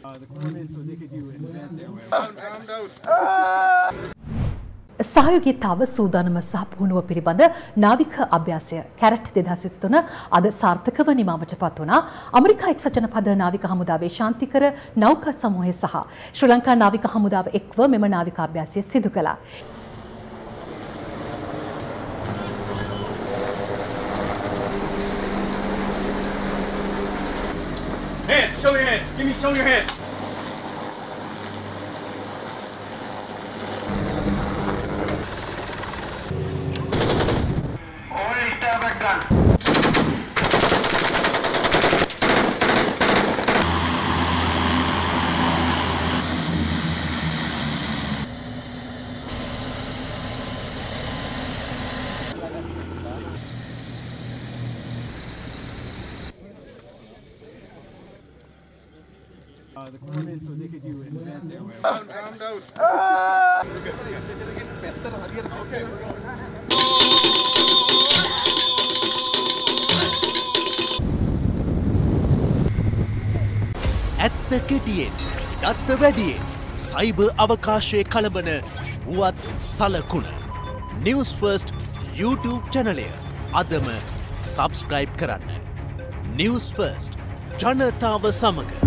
The coordinates so they could do advanced airway. සහයෝගීතාව සූදානම සහ පුහුණුව පිළිබඳ නාවික අභ්‍යාසය කැරට් 2023 අද සාර්ථකව නිමවට පත් වුණා. ඇමරිකා එක්සත් ජනපද නාවික හමුදාවේ ශාන්තිකර නෞකා සමූහය සහ ශ්‍රී ලංකා නාවික හමුදාව එක්ව මෙම නාවික අභ්‍යාසය සිදු කළා. Hands, show your hands. Give me, show your hands. The coordinates so they could do advanced airway. Calm down. ඇත්ත කෙටියෙන් දත්ත වැඩියෙන් සයිබර් අවකාශයේ කලබන වුවත් සලකුණ News First YouTube චැනලය අදම සබස්ක්‍රයිබ් කරන්න. News First ජනතාව සමග